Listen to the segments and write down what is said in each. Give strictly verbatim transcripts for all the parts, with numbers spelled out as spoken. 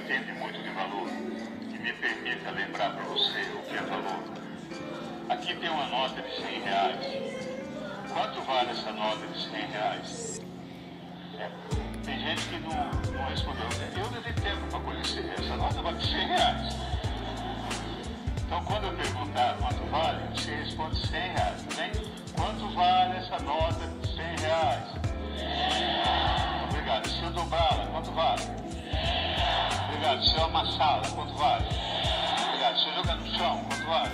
entende muito de valor, que me permita lembrar para você o que é valor. Aqui tem uma nota de cem reais. Quanto vale essa nota de cem reais? É, tem gente que não, não respondeu. Eu levei tempo para conhecer. Essa nota vale cem reais. Então, quando eu perguntar quanto vale, você responde cem reais, tá bem? Quanto vale essa nota de cem reais? Obrigado. Se eu dobrá-la, quanto vale? Obrigado. Se eu amassá-la, quanto vale? Obrigado. Se eu jogar no chão, quanto vale?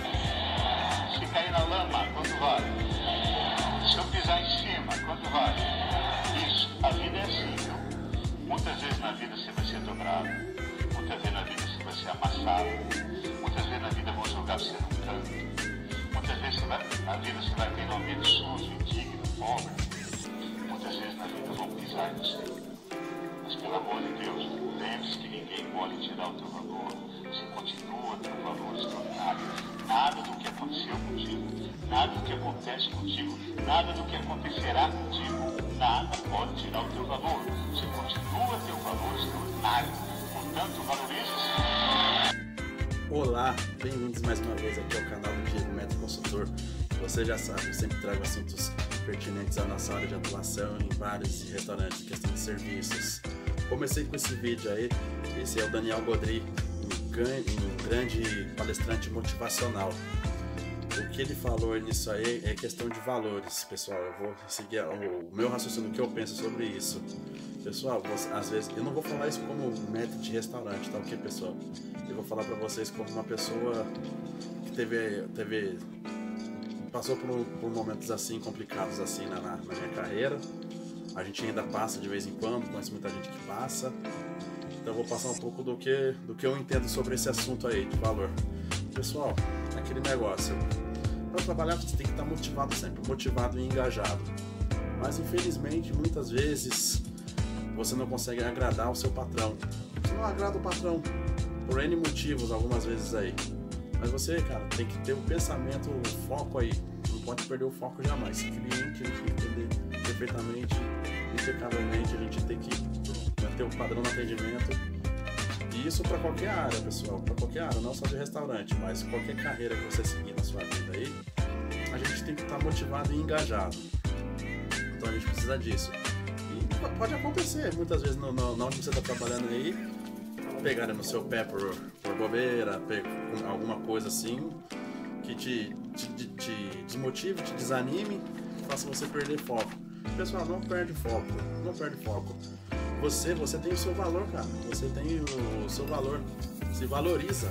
Se cair na lama, quanto vale? Se eu pisar em cima, quanto vale? Isso. A vida é assim, viu? Muitas vezes na vida você vai ser dobrado. Muitas vezes na vida você vai ser amassado. Muitas vezes na vida vão jogar você num canto. Muitas vezes você vai, na vida você vai ter um ambiente sujo, indigno, pobre. Muitas vezes na vida vão pisar em você. Mas pelo amor de Deus, lembre-se que ninguém pode tirar o teu valor. Você continua tendo um valor extraordinário. Nada do que aconteceu contigo, nada do que acontece contigo, nada do que acontecerá contigo, nada pode tirar o teu valor. Você continua tendo um valor extraordinário. Portanto, valorize-se. Olá, bem-vindos mais uma vez aqui ao canal do Diego Metro Consultor. Você já sabe, eu sempre trago assuntos pertinentes à nossa área de atuação em bares e restaurantes, questão de serviços. Comecei com esse vídeo aí, esse é o Daniel Godry, um grande palestrante motivacional. O que ele falou nisso aí é questão de valores, pessoal. Eu vou seguir o meu raciocínio, o que eu penso sobre isso. Pessoal, você, às vezes, eu não vou falar isso como método de restaurante, tá ok, pessoal? Eu vou falar pra vocês como uma pessoa que teve, teve passou por, por momentos assim, complicados assim na, na minha carreira. A gente ainda passa de vez em quando, conheço muita gente que passa. Então eu vou passar um pouco do que, do que eu entendo sobre esse assunto aí, de valor. Pessoal, aquele negócio, para trabalhar você tem que estar motivado sempre, motivado e engajado. Mas infelizmente, muitas vezes, você não consegue agradar o seu patrão. Você não agrada o patrão, por N motivos, algumas vezes aí. Mas você, cara, tem que ter o pensamento, o foco aí. Não pode perder o foco jamais. Esse cliente, a gente tem que entender perfeitamente, impecavelmente, a gente tem que manter o padrão no atendimento. E isso para qualquer área, pessoal, para qualquer área, não só de restaurante, mas qualquer carreira que você seguir na sua vida aí, a gente tem que estar motivado e engajado. Então a gente precisa disso. E pode acontecer, muitas vezes, no, no, na onde você está trabalhando aí, pegarem no seu pé por, por bobeira, por alguma coisa assim, que te, te, te, te desmotive, te desanime, que faça você perder foco. Pessoal, não perde foco, não perde foco. Você, você tem o seu valor, cara. Você tem o, o seu valor. Se valoriza.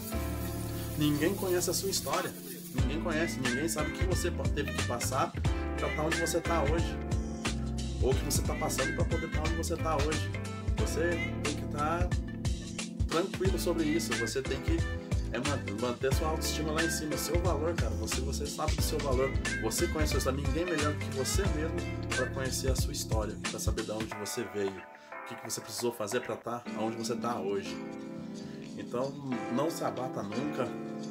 Ninguém conhece a sua história. Ninguém conhece, ninguém sabe o que você teve que passar para estar onde você está hoje. Ou o que você está passando para poder estar onde você está hoje. Você tem que estar tranquilo sobre isso. Você tem que é, manter sua autoestima lá em cima. Seu valor, cara. Você, você sabe do seu valor. Você conhece a sua história. Ninguém melhor que você mesmo para conhecer a sua história. Para saber de onde você veio. O que você precisou fazer para estar onde você está hoje. Então, não se abata nunca.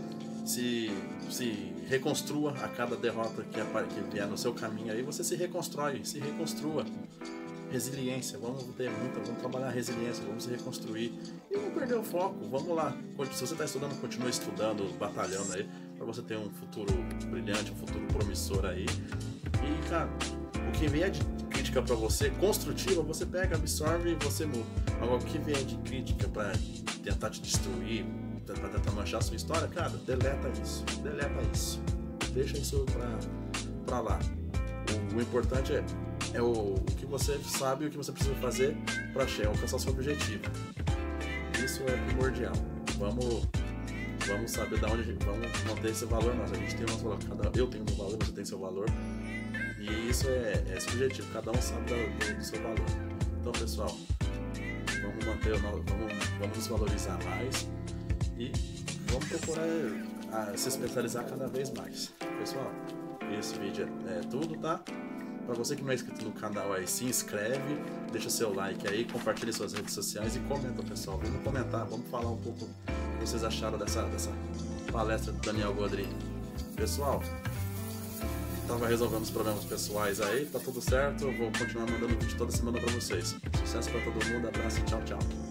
Se, se reconstrua a cada derrota que, que vier no seu caminho. Aí você se reconstrói, se reconstrua. Resiliência, vamos ter muita, vamos trabalhar a resiliência, vamos se reconstruir e não perder o foco, vamos lá. Se você está estudando, continue estudando, batalhando aí, para você ter um futuro brilhante, um futuro promissor aí. E, cara, o que vier de crítica para você, construtiva, você pega, absorve e você muda. Agora, o que vier de crítica para tentar te destruir, para tentar manchar a sua história, cara, deleta isso, deleta isso. Deixa isso para lá. O, o importante é É o, o que você sabe e o que você precisa fazer para alcançar o seu objetivo. Isso é primordial. Vamos, vamos saber de onde a gente vamos manter esse valor. Nós, a gente tem o nosso valor. Cada, eu tenho o meu valor, você tem seu valor. E isso é, é esse objetivo. Cada um sabe do, do seu valor. Então, pessoal, vamos manter, vamos, vamos nos valorizar mais e vamos procurar a, se especializar cada vez mais. Pessoal, esse vídeo é, é tudo, tá? Para você que não é inscrito no canal aí, se inscreve, deixa seu like aí, compartilhe suas redes sociais e comenta, pessoal. Vamos comentar, vamos falar um pouco o que vocês acharam dessa, dessa palestra do Daniel Godry. Pessoal, tava resolvendo os problemas pessoais aí, tá tudo certo, eu vou continuar mandando vídeo toda semana para vocês. Sucesso para todo mundo, abraço, tchau, tchau.